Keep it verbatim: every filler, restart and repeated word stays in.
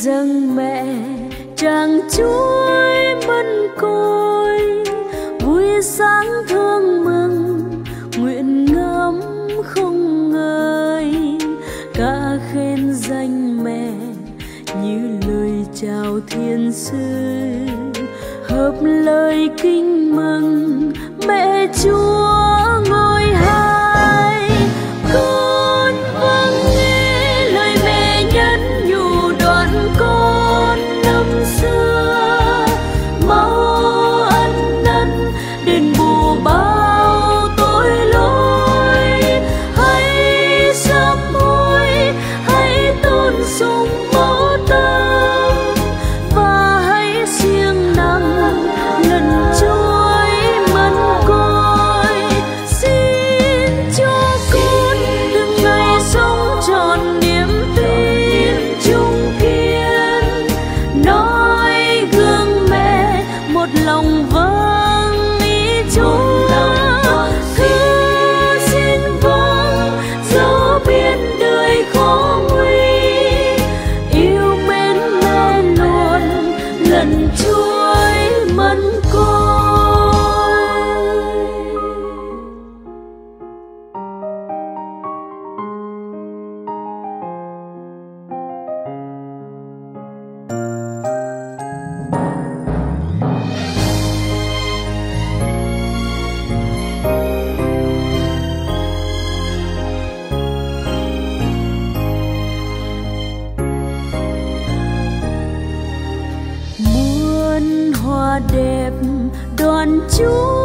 dâng mẹ tràng chuối mân côi, vui sáng thương mừng nguyện ngắm không ngơi. Ca khen danh mẹ như lời chào thiên sư, hợp lời kinh mừng mẹ Chúa ngôi hai. Con vâng nghe lời mẹ nhắn nhủ đoạn con năm xưa, mau ăn năn đền bù bao tội lỗi. Hãy sám hối, hãy tôn sùng mẫu tâm, và hãy siêng năng lần chuối mân côi. Xin cho con từng ngày sống trọn niềm tin chung kiên, nói gương mẹ một lòng vâng ý Chúa. Cứ xin vâng dẫu biết đời khó nguy, yêu mến mẹ luôn lần chuối mân côi. Muôn hoa đẹp đoàn Chúa